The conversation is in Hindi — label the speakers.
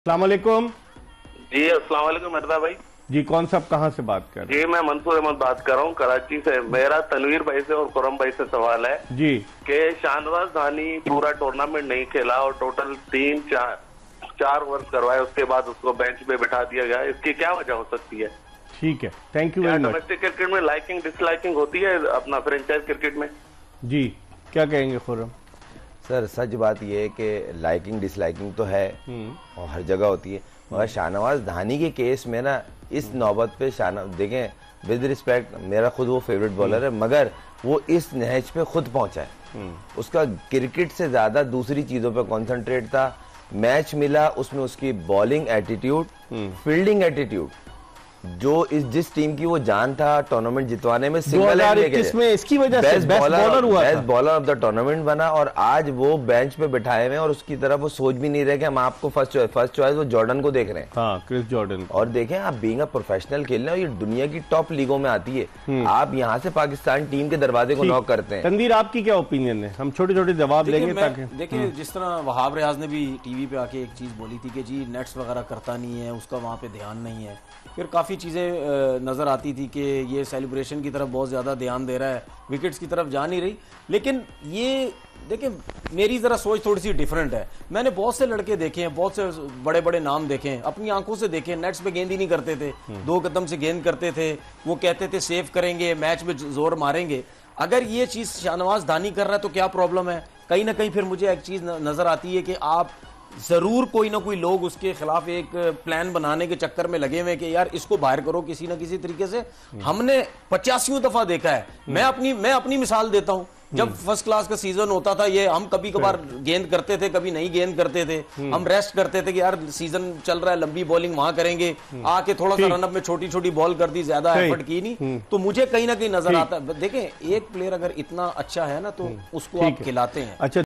Speaker 1: अस्सलाम वालेकुम।
Speaker 2: जी अस्सलाम वालेकुम मिर्जा भाई।
Speaker 1: जी कौन साहब कहाँ से बात कर रहे हैं?
Speaker 2: जी मैं मंसूर अहमद बात कर रहा हूँ कराची से। मेरा तनवीर भाई से और खुरम भाई से सवाल है
Speaker 1: जी
Speaker 2: कि शाहनवाज धानी पूरा टूर्नामेंट नहीं खेला और टोटल 3-4 ओवर करवाए, उसके बाद उसको बेंच पे बिठा दिया गया, इसकी क्या वजह हो सकती है?
Speaker 1: ठीक है, थैंक यू
Speaker 2: क्या
Speaker 1: वेरी मच।
Speaker 2: डोमेस्टिक क्रिकेट में लाइकिंग डिसलाइकिंग होती है अपना फ्रेंचाइज क्रिकेट में?
Speaker 1: जी क्या कहेंगे खुरम?
Speaker 3: सर सच बात यह है कि लाइकिंग डिसलाइकिंग तो है और हर जगह होती है, मगर शाहनवाज धानी के केस में ना इस नौबत पे देखें विद रिस्पेक्ट, मेरा खुद वो फेवरेट बॉलर है, मगर वो इस नहज पे खुद पहुंचा है। उसका क्रिकेट से ज्यादा दूसरी चीजों पे कंसंट्रेट था। मैच मिला उसमें उसकी बॉलिंग एटीट्यूड, फील्डिंग एटीट्यूड, जो जिस टीम की वो जान था टूर्नामेंट जितवाने में, सिंगल
Speaker 1: 2021 में इसकी वजह से बेस्ट बॉलर हुआ,
Speaker 3: best bowler of the tournament बना, और आज वो बेंच पे बिठाए हुए और उसकी तरफ वो सोच भी नहीं रहे कि हम आपको फर्स्ट चॉइस वो जॉर्डन को देख रहे हैं।
Speaker 1: हाँ, क्रिस जॉर्डन।
Speaker 3: और देखें आप बीइंग अ प्रोफेशनल खेल रहे हो, ये दुनिया की टॉप लीगों में आती है, आप यहाँ से पाकिस्तान टीम के दरवाजे को नॉक करते हैं।
Speaker 1: तनवीर आपकी क्या ओपिनियन है? हम छोटे छोटे जवाब लेंगे ताकि
Speaker 4: देखिए जिस तरह वहाब रियाज ने भी टीवी पे आके एक चीज बोली थी कि जी नेट्स वगैरह करता नहीं है, उसका वहाँ पे ध्यान नहीं है, फिर काफी चीजें नजर आती थी कि ये सेलिब्रेशन की तरफ बहुत ज्यादा ध्यान दे रहा है, विकेट्स की तरफ जा नहीं रही। लेकिन ये देखिए मेरी जरा सोच थोड़ी सी डिफरेंट है। मैंने बहुत से लड़के देखे हैं, बहुत से बड़े बड़े नाम देखे हैं, अपनी आंखों से देखे, नेट्स पे गेंद ही नहीं करते थे, 2 कदम से गेंद करते थे, वो कहते थे सेव करेंगे, मैच में जोर मारेंगे। अगर ये चीज शाहनवाज धानी कर रहा है तो क्या प्रॉब्लम है? कहीं ना कहीं फिर मुझे एक चीज नजर आती है कि आप जरूर कोई ना कोई लोग उसके खिलाफ एक प्लान बनाने के चक्कर में लगे हुए कि यार इसको बाहर करो किसी ना किसी तरीके से। हमने 85 दफा देखा है। मैं अपनी मिसाल देता हूं, जब फर्स्ट क्लास का सीजन होता था, ये हम कभी कभार गेंद करते थे, कभी नहीं गेंद करते थे, हम रेस्ट करते थे कि यार सीजन चल रहा है, लंबी बॉलिंग वहां करेंगे, आके थोड़ा सा रनअप में छोटी छोटी बॉल कर दी, ज्यादा एफर्ट की नहीं। तो मुझे कहीं ना कहीं नजर आता है, देखें एक प्लेयर अगर इतना अच्छा है ना तो उसको आप खिलाते हैं।
Speaker 1: अच्छा।